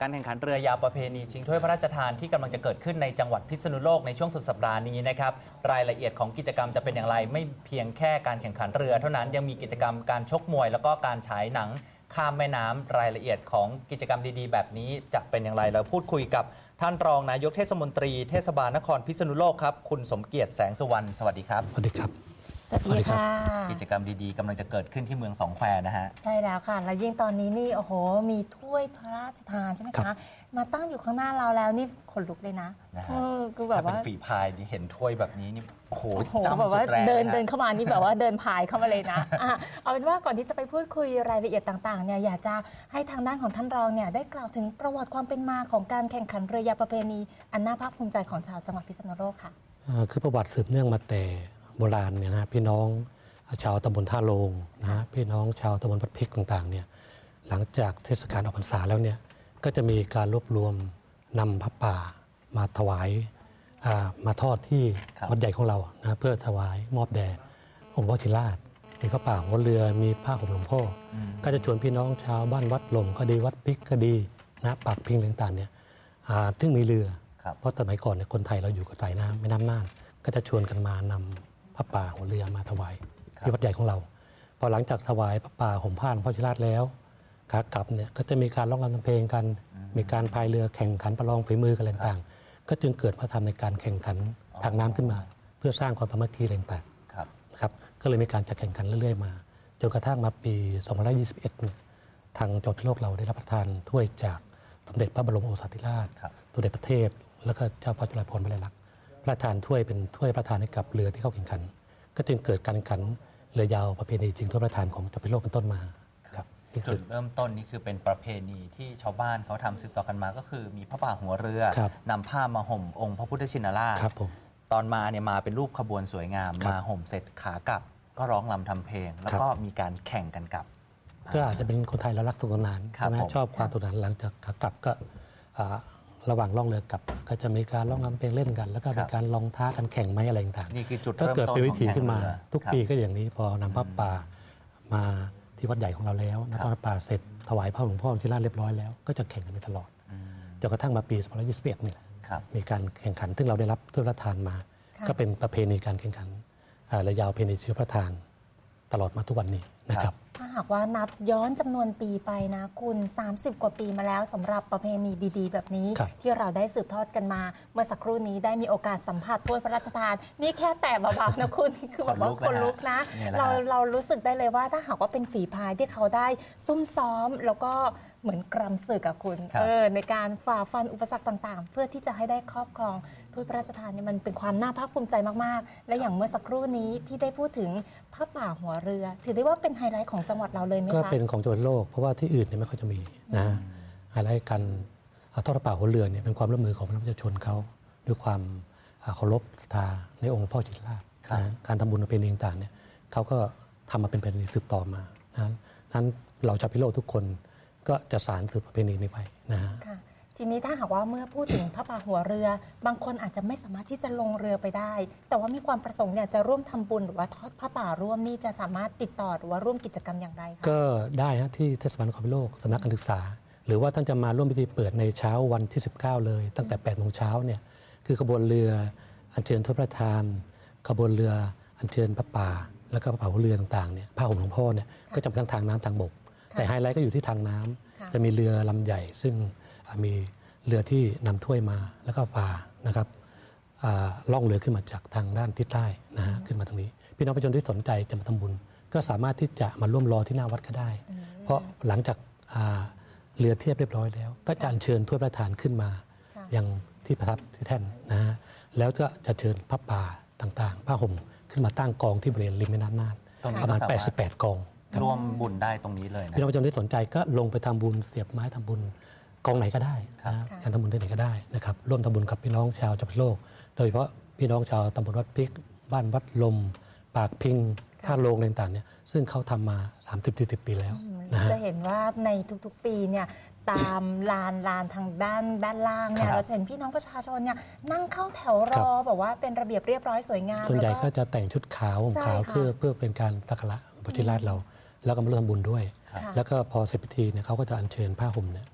การแข่งขันเรือยาวประเพณีชิงถ้วยพระราชทานที่กำลังจะเกิดขึ้นในจังหวัดพิษณุโลกในช่วงสุดสัปดาห์นี้นะครับรายละเอียดของกิจกรรมจะเป็นอย่างไรไม่เพียงแค่การแข่งขันเรือเท่านั้นยังมีกิจกรรมการชกมวยแล้วก็การฉายหนังข้ามแม่น้ำรายละเอียดของกิจกรรมดีๆแบบนี้จะเป็นอย่างไรเราพูดคุยกับท่านรองนายกเทศมนตรีเทศบาลนครพิษณุโลกครับคุณสมเกียรติแสงสุวรรณสวัสดีครับสวัสดีครับสวัสดีค่ะกิจกรรมดีๆกำลังจะเกิดขึ้นที่เมืองสองแควนะฮะใช่แล้วค่ะแล้วยิ่งตอนนี้นี่โอ้โหมีถ้วยพระราชทานใช่ไหมคะมาตั้งอยู่ข้างหน้าเราแล้วนี่ขนลุกเลยนะคือแบบว่าเป็นฝีพายเห็นถ้วยแบบนี้นี่โอ้โหจำแบบว่าสุดแรงเดินเข้ามานี่แบบว่าเดินพายเข้ามาเลยนะเอาเป็นว่าก่อนที่จะไปพูดคุยรายละเอียดต่างๆเนี่ยอยากจะให้ทางด้านของท่านรองเนี่ยได้กล่าวถึงประวัติความเป็นมาของการแข่งขันเรือยาวประเพณีอันน่าภาคภูมิใจของชาวจังหวัดพิษณุโลกค่ะคือประวัติสืบเนื่องมาแต่โบราณเนี่ยนะพี่น้องชาวตำบลท่าโลงนะพี่น้องชาวตำบลวัดพริกต่างๆเนี่ยหลังจากเทศกาลออกพรรษาแล้วเนี่ยก็จะมีการรวบรวมนำพระป่ามาถวายมาทอดที่วัดใหญ่ของเรานะเพื่อถวายมอบแด่องค์พระชิราชมีพระป่าหัวเรือมีผ้าห่มหลวงพ่อก็จะชวนพี่น้องชาวบ้านวัดหลงก็ดีวัดพริกก็ดีนะปากพิงต่างๆเนี่ยซึ่งมีเรือเพราะสมัยก่อนเนี่ยคนไทยเราอยู่กับสายน้ำแม่น้ำน่านก็จะชวนกันมานำพระป่าหัวเรือมาถวายที่วัดใหญ่ของเราพอหลังจากถวายพระป่าห่มผ้าหลวงพ่อชิราชแล้วขากลับเนี่ยก็จะมีการร้องรำทำเพลงกันมีการพายเรือแข่งขันประลองฝีมือกันต่างๆก็จึงเกิดพระธรรมในการแข่งขันทางน้ำขึ้นมาเพื่อสร้างความสามัคคีต่างๆครับก็เลยมีการจัดแข่งขันเรื่อยๆมาจนกระทั่งมาปี2521เนี่ยทางจังหวัดพิษณุโลกเราได้รับประทานถ้วยจากสมเด็จพระบรมโอรสาธิราชสมเด็จพระเทพแล้วก็เจ้าฟ้าจุฬาภรณ์วลัยลักษณ์พระราชทานถ้วยเป็นถ้วยประทานให้กับเรือที่เข้าแข่งขันก็จึงเกิดการแข่งขันเรือยาวประเพณีชิงถ้วยพระราชทานของจังหวัดพิษณุโลกเป็นต้นมาครับจุดเริ่มต้นนี่คือเป็นประเพณีที่ชาวบ้านเขาทำสืบต่อกันมาก็คือมีพระป่าหัวเรือนำผ้ามาห่มองค์พระพุทธชินราชตอนมาเนี่ยมาเป็นรูปขบวนสวยงามมาห่มเสร็จขากลับก็ร้องรำทำเพลงแล้วก็มีการแข่งกันกลับก็อาจจะเป็นคนไทยเรารักสนุกสนานใช่ไหมชอบความสนุกสนานหลังจากขากลับก็ระหว่างล่องเรือกลับก็จะมีการร้องรำเพลงเล่นกันแล้วก็มีการลองท้ากันแข่งไหมอะไรต่างๆนี่คือจุดก็เกิดเป็นวิถีขึ้นมาทุกปีก็ออย่างนี้พอนำพระป่ามาที่วัดใหญ่ของเราแล้วนำพระป่าเสร็จถวายพระหลวงพ่อชิราชเรียบร้อยแล้วก็จะแข่งกันไปตลอดจนกระทั่งมาปี2021นี่แหละมีการแข่งขันซึ่งเราได้รับถ้วยพระราชทานมาก็เป็นประเพณีการแข่งขันเรือยาวประเพณีชิงพระราชทานตลอดมาทุกวันนี้นะครับถ้าหากว่านับย้อนจำนวนปีไปนะคุณ30 กว่าปีมาแล้วสำหรับประเพณีดีๆแบบนี้ที่เราได้สืบทอดกันมาเมื่อสักครู่นี้ได้มีโอกาสสัมผัสถ้วยพระราชทานนี่แค่แต่เบาๆนะคุณคือแบบว่าคนลุกนะเรารู้สึกได้เลยว่าถ้าหากว่าเป็นฝีพายที่เขาได้ซุ่มซ้อมแล้วก็เหมือนกรำศึกกับคุณในการฝ่าฟันอุปสรรคต่างๆเพื่อที่จะให้ได้ครอบครองถ้วยพระราชทานนี่มันเป็นความน่าภาคภูมิใจมากๆและอย่างเมื่อสักครู่นี้ที่ได้พูดถึงพระป่าหัวเรือถือได้ว่าเป็นไฮไลท์ของจังหวัดเราเลยไหมคะก็เป็นของจังหวัดโลกเพราะว่าที่อื่นเนี่ยไม่ค่อยจะมีนะไฮไลท์การทอดพระป่าหัวเรือเนี่ยเป็นความร่วมมือของประชาชนเขาด้วยความเคารพศรัทธาในองค์พ่อชินราชการทำบุญประเพณีต่างๆเนี่ยเขาก็ทำมาเป็นประเพณีสืบต่อมานั้นเราชาวพิษณุโลกทุกคนก็จะสานสืบประเพณีนี้ไปนะฮะทีนี้ถ้าหากว่าเมื่อพูดถึงพระป่าหัวเรือบางคนอาจจะไม่สามารถที่จะลงเรือไปได้แต่ว่ามีความประสงค์เนี่ยจะร่วมทำบุญหรือว่าทอดพระป่าร่วมนี่จะสามารถติดต่อหรือว่าร่วมกิจกรรมอย่างไรคะก็ได้ฮะที่เทศบาลนครพิษณุโลกสำนักการศึกษาหรือว่าท่านจะมาร่วมพิธีเปิดในเช้าวันที่19เลยตั้งแต่8 โมงเช้าเนี่ยคือขบวนเรืออัญเชิญถ้วยพระราชทานขบวนเรืออัญเชิญพระป่าแล้วก็พระป่าหัวเรือต่างๆเนี่ยผ้าห่มหลวงพ่อเนี่ยก็จะทั้งทางน้ำทางบกแต่ไฮไลท์ก็อยู่ที่ทางน้ำจะมีเรือลำใหญ่ซึ่งมีเรือที่นำถ้วยมาแล้วก็ป่านะครับล่องเรือขึ้นมาจากทางด้านทิศใต้นะฮะขึ้นมาตรงนี้พี่น้องประชาชนที่สนใจจะมาทำบุญก็สามารถที่จะมาร่วมรอที่หน้าวัดก็ได้เพราะหลังจากเรือเทียบเรียบร้อยแล้วก็จะอัญเชิญถ้วยพระราชทานขึ้นมายังที่ประทับที่แท่นนะฮะแล้วก็จะเชิญพระป่าต่างๆผ้าห่มขึ้นมาตั้งกองที่บริเวณริมแม่น้ำน่านประมาณ88 กองร่วมบุญได้ตรงนี้เลยพี่น้องประชาชนที่สนใจก็ลงไปทำบุญเสียบไม้ทำบุญกองไหนก็ได้การทำบุญที่ไหนก็ได้นะครับร่วมทำบุญกับพี่น้องชาวจังหวัดพิษณุโลกโดยเฉพาะพี่น้องชาวตำบลวัดพริกบ้านวัดลมปากพิงท่าโลงอะไรต่างๆเนี่ยซึ่งเขาทำมา30-40 ปีแล้วจะเห็นว่าในทุกๆปีเนี่ยตามลานทางด้านล่างเนี่ยเราจะเห็นพี่น้องประชาชนเนี่ยนั่งเข้าแถวรอแบบว่าเป็นระเบียบเรียบร้อยสวยงามส่วนใหญ่ก็จะแต่งชุดขาวห่มขาวเพื่อเป็นการสักการะพระชินราชเราแล้วก็มาร่วมทำบุญด้วยแล้วก็พอเสร็จพิธีเนี่ยเขาก็จะอัญเชิญผ้าห่มเนี่ย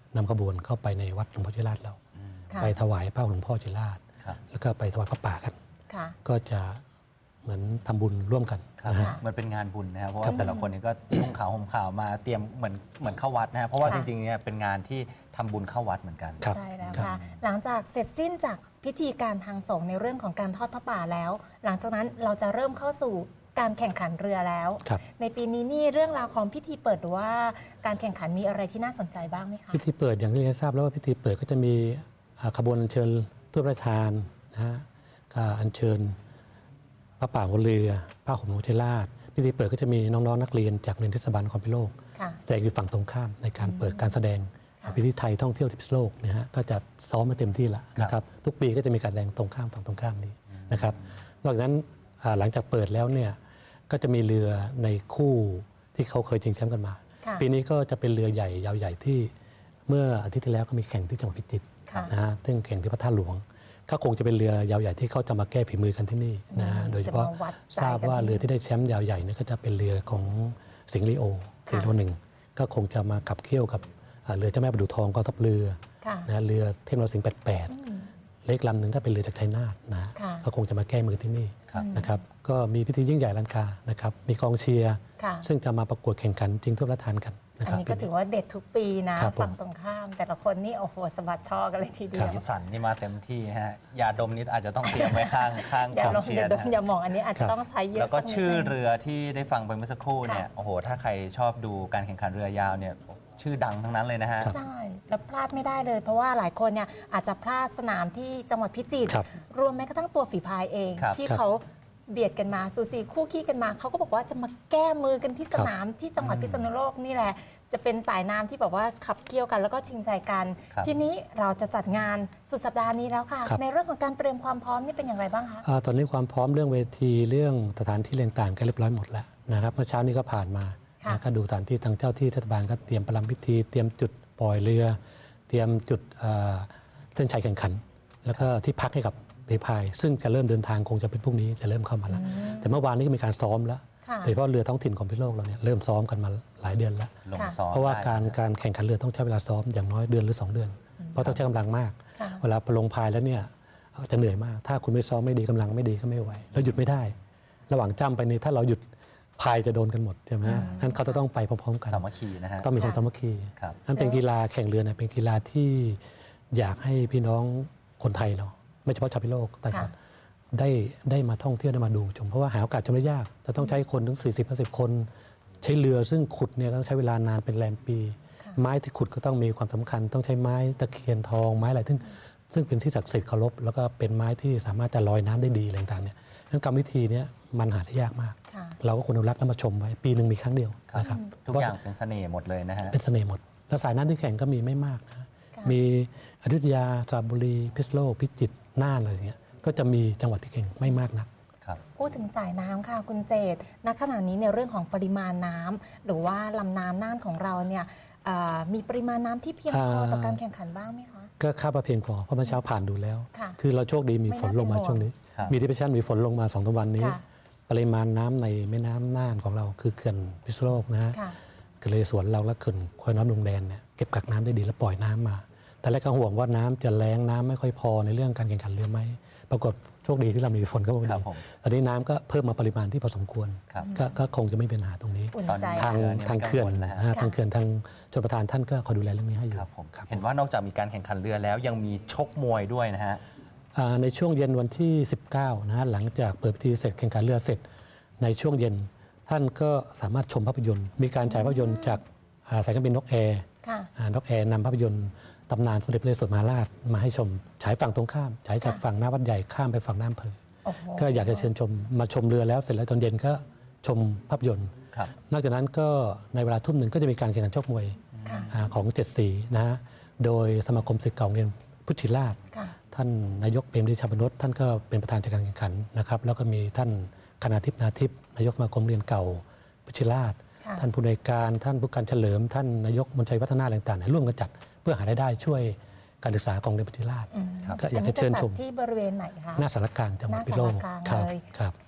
นำขบวนเข้าไปในวัดหลวงพ่อชิราชเราค่ะไปถวายพระหลวงพ่อชิราชครับแล้วก็ไปถวายพระป่ากันค่ะก็จะเหมือนทำบุญร่วมกันครับนะฮะมันเป็นงานบุญนะครับเพราะครัว่าบแต่ละคนเนี่ยก็ นุ่งขาวห่มขาวมาเตรียมเหมือนเข้าวัดนะครับเพราะว่าค่ะจริงๆเนี่ยเป็นงานที่ทำบุญเข้าวัดเหมือนกันครับใช่แล้วครับค่ะ หลังจากเสร็จสิ้นจากพิธีการทางสงฆ์ในเรื่องของการทอดพระป่าแล้ว หลังจากนั้นเราจะเริ่มเข้าสู่การแข่งขันเรือแล้วครับในปีนี้นี่เรื่องราวของพิธีเปิดหรือว่าการแข่งขันมีอะไรที่น่าสนใจบ้างไหมคะพิธีเปิดอย่างที่เรียนทราบแล้วว่าพิธีเปิดก็จะมีขบวนอัญเชิญถ้วยพระราชทานนะฮะก็อัญเชิญพระป่าหัวเรือพระห่มหลวงชิราชพิธีเปิดก็จะมีน้องๆนักเรียนจากโรงเรียนเทศบาลนครพิโลกค่ะแสดงอยู่ฝั่งตรงข้ามในการเปิดการแสดงค่ะพิธีไทยท่องเที่ยวทิพย์โลกนะฮะก็จะซ้อมมาเต็มที่ละนะครับทุกปีก็จะมีการแสดงตรงข้ามฝั่งตรงข้ามนี้นะครับนอกจากนั้นหลังจากเปิดแล้วเนี่ยก็จะมีเรือในคู่ที่เขาเคยชิงแชมป์กันมาค่ะปีนี้ก็จะเป็นเรือใหญ่ยาวใหญ่ที่เมื่ออาทิตย์ที่แล้วก็มีแข่งที่จังหวัดพิจิตรค่ะนะฮะซึ่งแข่งที่พระธาตุหลวงก็คงจะเป็นเรือยาวใหญ่ที่เขาจะมาแก้ฝีมือกันที่นี่นะฮะโดยเฉพาะจะมาวัดใจทราบว่ากันที่เรือที่ได้แชมป์ยาวใหญ่เนี่ยก็จะเป็นเรือของสิงห์ลีโอสิงห์ลีโอหนึ่งก็คงจะมาขับเคี่ยวกับเรือเจ้าแม่ประดู่ทองกองทัพเรือค่ะนะเรือเทพนรสิงห์อืม 88 เล็กลำหนึ่งถ้าเป็นเรือจากชัยนาทนะค่ะก็คงจะมาแก้มือที่นี่ครับนะครับก็มีพิธียิ่งใหญ่อลังการนะครับมีกองเชียร์ค่ะซึ่งจะมาประกวดแข่งขันจริงทั่วประทานกันนะอัคน รับนี้ก็ถือว่าเด็ดทุกปีนะครับผมฝั่งตรงข้าม แต่ละคนนี่โอ้โหสะบัดช่อกันเลยทีเดียวพิสันนี่มาเต็มที่ฮะยาดมนิดอาจจะต้องเตรียมไว้ข้างอย่ากองลงเชียอย่าร์ดนะมฮะอย่ามองอันนี้อาจครัจะบต้องใช้เยอะแล้วก็สันิดชื่อนึงเรือที่ได้ฟังไปเมื่อสักครู่เนี่ยค่ะโอ้โหถ้าใครชอบดูการแข่งขันเรือยาวเนี่ยชื่อดังทั้งนั้นเลยนะฮะใช่ แล้วพลาดไม่ได้เลย เพราะว่าหลายคนเนี่ยอาจจะพลาดสนามที่จังหวัดพิจิตรครับรวมแม้กระทั่งตัวฝีพายเองครับที่ครับเขาเบียดกันมาสูสีคู่ขี้กันมา เขาก็บอกว่าจะมาแก้มือกันที่สนามที่จังหวัดพิษณุโลกนี่แหละ จะเป็นสายน้ำที่แบบว่าขับเคี่ยวกันแล้วก็ชิงใจกันครับทีนี้เราจะจัดงานสุดสัปดาห์นี้แล้วค่ะครับในเรื่องของการเตรียมความพร้อมนี่เป็นอย่างไรบ้างคะตอนนี้ความพร้อมเรื่องเวทีเรื่องสถานที่ต่างๆก็เรียบร้อยหมดแล้วนะครับเมื่อเช้านี้ก็ผ่านมาค่ะนะก็ดูสถานที่ทางเจ้าที่เทศบาลก็เตรียมประลัมพิธีเตรียมจุดปล่อยเรือ เตรียมจุดเส้นชัยแข่งขัน แล้วก็ที่พักให้กับฝีพาย ซึ่งจะเริ่มเดินทางคงจะเป็นพรุ่งนี้จะเริ่มเข้ามาแล้ว แต่เมื่อวานนี้ก็มีการซ้อมแล้วค่ะโดยเฉพาะเรือท้องถิ่นของพิษณุโลกเราเนี่ยเริ่มซ้อมกันมาหลายเดือนแล้วลงซ้อมเพราะว่าได้การแข่งขันเรือต้องใช้เวลาซ้อมอย่างน้อยเดือนหรือ 2 เดือน เพราะต้องใช้กำลังมากค่ะเวลาลงพายแล้วเนี่ยจะเหนื่อยมาก ถ้าคุณไม่ซ้อมไม่ดีกำลังไม่ดีก็ไม่ไหวแล้วหยุดไม่ได้ ระหว่างจ้ำไปนี่ถ้าเราหยุดพายจะโดนกันหมดใช่ไหมนั้นเขาจะต้องไปพร้อมๆกันสามัคคีนะฮะต้องมีความสามัคคีครับนั่นเป็นกีฬาแข่งเรือเนี่ยเป็นกีฬาที่อยากให้พี่น้องคนไทยเราไม่เฉพาะชาวพิษณุโลกแต่ก่อนได้มาท่องเที่ยวได้มาดูชมเพราะว่าหาโอกาสชมได้ยากจะต้องใช้คนถึง 40-50 คน ใช้เรือซึ่งขุดเนี่ยต้องใช้เวลานานเป็นแรมปี ไม้ที่ขุดก็ต้องมีความสำคัญ ต้องใช้ไม้ตะเคียนทองไม้อะไรซึ่งเป็นที่ศักดิ์สิทธิ์เคารพแล้วก็เป็นไม้ที่สามารถจะลอยน้ำได้ดีอะไรต่างๆเนี่ยนั้นกรรมวิธีเนี้มันหาได้ยากมากค่ะเราก็ควรอนุรักษ์และมาชมไว้ปีหนึ่งมีครั้งเดียวนะครับทุกอย่างเป็นเสน่ห์หมดเลยนะฮะเป็นเสน่ห์หมด แล้วสายน้ำที่แข่งก็มีไม่มากนะค่ะมีอยุธยาสระบุรีพิษณุโลกพิจิตรน่านอะไรอย่างเงี้ยก็จะมีจังหวัดที่แข่งไม่มากนักครับพูดถึงสายน้ำค่ะคุณเจตณขณะนี้ในเรื่องของปริมาณน้ำหรือว่าลำน้ำน่านของเราเนี่ยมีปริมาณน้ำที่เพียงพอต่อการแข่งขันบ้างไหมคะก็คาดว่าเพียงพอเพราะเมื่อเช้าผ่านดูแล้วค่ะคือเราโชคดีมีฝนลงมาไม่น่าเป็นห่วงช่วงนี้ครับมีที่เพชรมีฝนลงมา2-3วันนี้ค่ะปริมาณน้ำในแม่น้ำน่านของเราคือเขื่อนพิษณุโลกนะฮะค่ะเขื่อนนเรศวรเราและเขื่อนคอยน้ำลุงแดนเนี่ยเก็บกักน้ำได้ดีและปล่อยน้ำมา แต่แรกก็ห่วงว่าน้ำจะแรงน้ำไม่ค่อยพอในเรื่องการแข่งขันเรือไหมปรากฏโชคดีที่เรามีฝนก็พอคดีรับผมตอนนี้น้ำก็เพิ่มมาปริมาณที่พอสมควรครับก็คงจะไม่เป็นปัญหาตรงนี้อุ่นตอนใจนี้ทางเรือเนี่ยทางไม่กังวลเขื่อนนะฮะนะฮะทางเขื่อนทางชลประทานท่านก็คอยดูแลเรื่องนี้ให้อยู่ครับผมครับเห็นว่านอกจากมีการแข่งขันเรือแล้วยังมีชกมวยด้วยนะฮะในช่วงเย็นวันที่ 19นะฮะหลังจากเปิดพิธีเสร็จแข่งขันเรือเสร็จ ในช่วงเย็นท่านก็สามารถชมภาพยนตร์ มีการฉายภาพยนตร์จากสายการบินนกแอร์ค่ะนกแอร์นำภาพยนตร์ตำนานสมเด็จพระนเรศวรมหาราชมาให้ชมฉายฝั่งตรงข้ามฉายจากค่ะฝั่งหน้าวัดใหญ่ข้ามไปฝั่งหน้าอำเภอโอ้โหก็อยากจะเชิญชมมาชมเรือแล้วเสร็จแล้วตอนเย็นก็ชมภาพยนตร์ครับนอกจากนั้นก็ในเวลาทุ่มหนึ่งก็จะมีการแข่งขันชกมวยค่ะของ7สีนะฮะโดยสมาคมศิษย์เก่าโรงเรียนพุทธิราชค่ะท่านนายกเปรมฤทธิ์ชาปนท่านก็เป็นประธานจัดการแข่งขันนะครับแล้วก็มีท่านคณาทิพย์นาทิพย์นายกสมาคมเรียนเก่าพุทธิราชค่ะท่านผู้ในวยการท่านผู้การเฉลิม ท่านนายกมนชัยวัฒนาอะไรต่างๆร่วมกันจัดเพื่อหารายได้ช่วยการศึกษาของเรียนพุทธิราชอืมครับก็อยากจะเชิญชมอันนี้จัดที่บริเวณไหนคะหน้าสารกลางจังหวัดพิษณุโลกหน้าสารกลางครับเลยครับ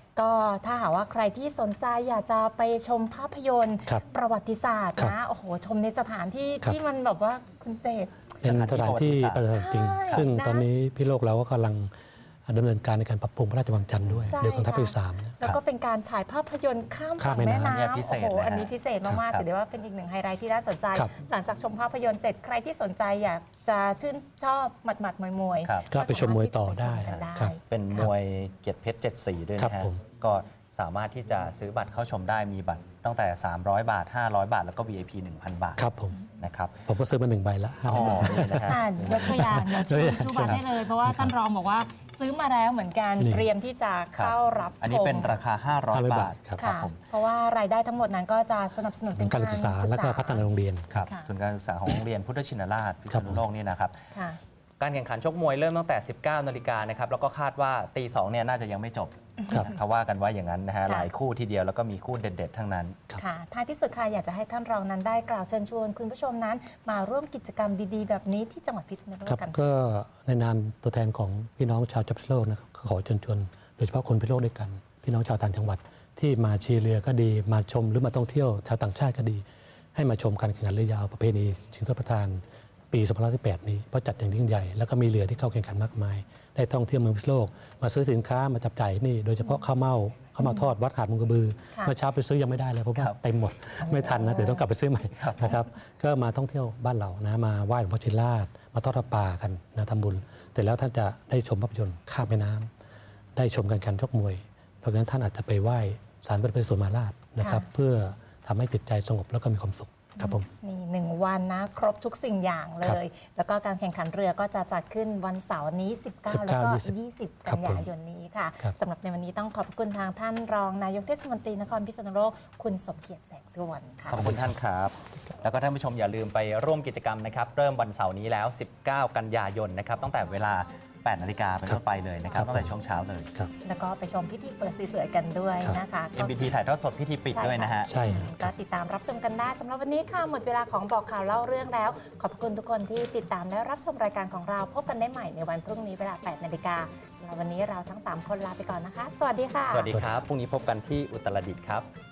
ก็ถ้าหากว่าใครที่สนใจอยากจะไปชมภาพยนตร์ครับประวัติศาสตร์ครับนะโอ้โหชมในสถานที่ครับที่มันแบบว่าคุณเจตเป็นสถานที่ประวัติศาสตร์จริงใช่ซึ่งนะตอนนี้พี่โลกเราก็กำลังดำเนินการในการปรับปรุงพระราชวังจันทร์ด้วยใช่โดยกองทัพค่ะภาคที่3เนี่ยแล้วก็เป็นการฉายภาพยนตร์ข้ามข้าฝั่มงแม่แม่น้ำเนี่ยน้ำพิเศษโอ้โหเลยฮะอันนี้พิเศษมากๆครับถือได้ว่าเป็นอีกหนึ่งไฮไลท์ที่น่าสนใจครับหลังจากชมภาพยนตร์เสร็จใครที่สนใจอยากจะชื่นชอบหมัดๆมวยครับก็ไปชมมวยต่อได้ก็สามารถที่จะไปชมกันได้ครับเป็นมวยเกียรติเพชร7 สีด้วยครันะบฮะผมก็สามารถที่จะซื้อบัตรเข้าชมได้มีบัตรตั้งแต่ 300 บาท 500 บาท แล้วก็ VIP 1,000 บาทครับผมนะครับผมก็ซื้อมา1 ใบละอ๋อนี่นะฮะยกตัวอย่างเดี๋ยวชูบัตรได้เลย เพราะว่าท่านรองบอกว่าซื้อมาแล้วเหมือนกันนี่เตรียมที่จะเข้ารับชมอันนี้เป็นราคา 500 บาทครับค่ะผมเพราะว่ารายได้ทั้งหมดนั้นก็จะสนับสนุนเป็นการศึกษาและก็พัฒนาโรงเรียนครับค่ะทุนการศึกษาของโรงเรียนพุทธชินราชพิษณุโลกนี่นะครับค่ะการแข่งขันชกมวยเริ่มตั้งแต่ 19 นาฬิกานะครับ แล้วก็คาดว่าตี 2 เนี่ยน่าจะยังไม่จบครับเขาว่ากันว่าอย่างนั้นนะฮะค่ะหลายคู่ทีเดียวแล้วก็มีคู่เด็ด ๆ ทั้งนั้นค่ะท้ายที่สุดค่ะอยากจะให้ท่านรองนั้นได้กล่าวเชิญชวนคุณผู้ชมนั้น มาร่วมกิจกรรมดีๆ แบบนี้ที่จังหวัดพิษณุโลครักบกันค่ะก็ในนามตัวแทนของพี่น้องชาวจับพิษณุโลกนะครับก็ขอเชิญชวนโดยเฉพาะคนพิษณุโลกด้วยกัน พี่น้องชาวต่างจังหวัดที่มาชีเรือก็ดีมาชมหรือมาท่องเที่ยวชาวต่างชาติก็ดี ให้มาชมการแข่งขันเรือยาวประเพณีชิงถ้วยพระประธานปี2518นี้เพราะจัดอย่างยิ่งใหญ่แล้วก็มีเรือที่เข้าแข่งขันมากมาย ได้ท่องเที่ยวเมืองพิษณุโลกมาซื้อสินค้ามาจับจ่ายที่นี่โดยเฉพาะข้าวเม่าทอดวัดหาดมุงกระบือค่ะเมื่อเช้าไปซื้อยังไม่ได้เลยเพราะว่าครับเต็มหมดไม่ทันนะเดี๋ยวต้องกลับไปซื้อใหม่นะครับก็มาท่องเที่ยวบ้านเรานะมาไหว้หลวงพ่อชินราชมาทอดผ้าป่ากันนะทำบุญเสร็จแล้วท่านจะได้ชมภาพยนตร์ข้ามแม่น้ำได้ชมการแข่งชกมวยนอกจากนั้นท่านอาจจะไปไหว้ศาลพระพุทธสวนมหาราชนะครับเพื่อทำให้จิตใจสงบแล้วก็มีความสุขครับผมนี่1 วันนะครบทุกสิ่งอย่างเลครับย แล้วก็การแข่งขันเรือก็จะจัดขึ้นวันเสาร์นี้ 19 แล้วก็ 20 กันยายนนี้ค่ะครับสำหรับในวันนี้ต้องขอบคุณทางท่านรองนายกเทศมนตรีนครพิษณุโลกคุณสมเกียรติแสงสุวรรณค่ะขอบคุณท่านครับ แล้วก็ท่านผู้ชมอย่าลืมไปร่วมกิจกรรมนะครับ เริ่มวันเสาร์นี้แล้ว 19 กันยายนนะครับ ตั้งแต่เวลา 8 นาฬิกาเป็นต้นไปเลยนะครับ ตั้งแต่ช่วงเช้าเลยครับแล้วก็ไปชมพิธีเปิดสวยๆกันด้วยนะคะก็ MBT ถ่ายทอดสดพิธีปิดด้วยนะฮะใช่ครับก็ติดตามรับชมกันได้สำหรับวันนี้ค่ะหมดเวลาของบอกข่าวเล่าเรื่องแล้ว ขอบคุณทุกคนที่ติดตามและรับชมรายการของเราพบกันได้ใหม่ในวันพรุ่งนี้เวลา 8 นาฬิกาสำหรับวันนี้เราทั้ง 3 คนลาไปก่อนนะคะ สวัสดีค่ะสวัสดีครับ พรุ่งนี้พบกันที่อุตรดิตถ์ครับ